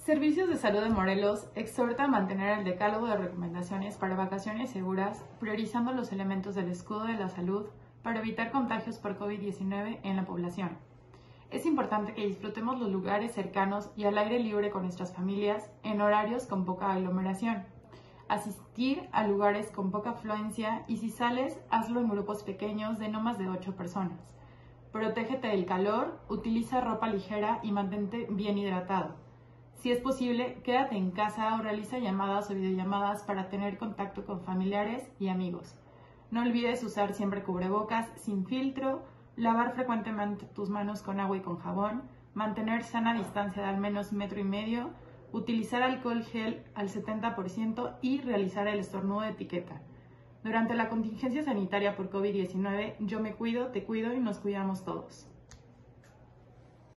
Servicios de Salud de Morelos exhorta a mantener el decálogo de recomendaciones para vacaciones seguras, priorizando los elementos del escudo de la salud para evitar contagios por COVID-19 en la población. Es importante que disfrutemos los lugares cercanos y al aire libre con nuestras familias en horarios con poca aglomeración. Asistir a lugares con poca afluencia y si sales, hazlo en grupos pequeños de no más de 8 personas. Protégete del calor, utiliza ropa ligera y mantente bien hidratado. Si es posible, quédate en casa o realiza llamadas o videollamadas para tener contacto con familiares y amigos. No olvides usar siempre cubrebocas sin filtro, lavar frecuentemente tus manos con agua y con jabón, mantener sana distancia de al menos 1,5 metros, utilizar alcohol gel al 70% y realizar el estornudo de etiqueta. Durante la contingencia sanitaria por COVID-19, yo me cuido, te cuido y nos cuidamos todos.